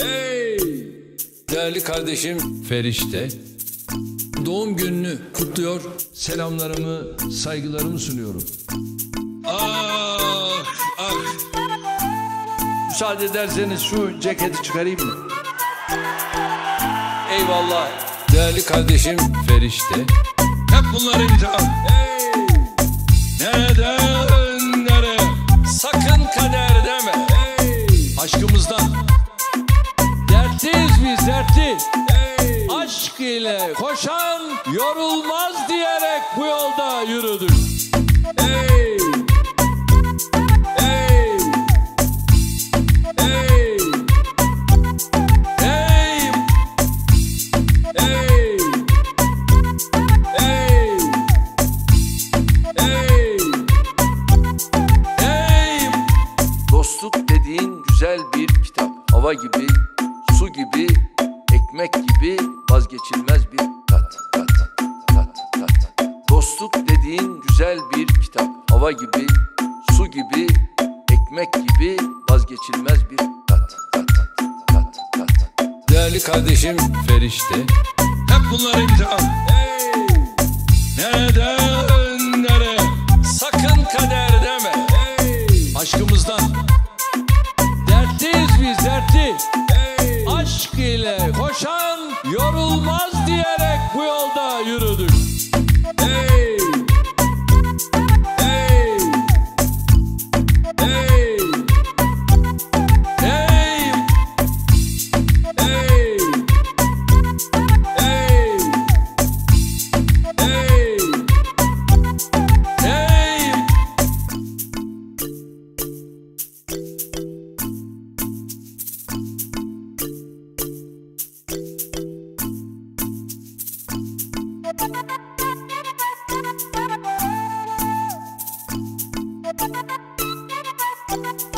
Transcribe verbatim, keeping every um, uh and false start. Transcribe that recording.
Hey! Değerli kardeşim Ferişte doğum gününü kutluyor. Selamlarımı, saygılarımı sunuyorum. Ah, ah. Müsaade ederseniz şu ceketi çıkarayım mı? Eyvallah. Değerli kardeşim Ferişte. Hep bunları imtihan. Hey! Neden, nereye? Sakın kader deme. Hey! Aşkımızdan. Dertliyiz biz, dertli. Hey! Aşk ile koşan yorulmaz diyerek bu yolda yürüdük. Hey! Hey! Hey! Hey! Hey! Hey! Hey! Hey! Dostluk dediğin güzel bir kitap. Hava gibi, su gibi, ekmek gibi vazgeçilmez bir tat, tat, tat, tat. Dostluk dediğin güzel bir kitap. Hava gibi, su gibi, ekmek gibi vazgeçilmez bir tat, tat, tat, tat. Değerli kardeşim Ferişte. Hep bunları imtihan. Hey! Neden, nereye? Sakın kader deme. Hey! Aşkımızdan. Dertliyiz biz, dertli. Hey! Aşk ile koşan yorulmaz diyerek bu yolda yürüdük. Hey! Hey! Hey! Hey! Hey! Hey! Hey! Hey! Thank you.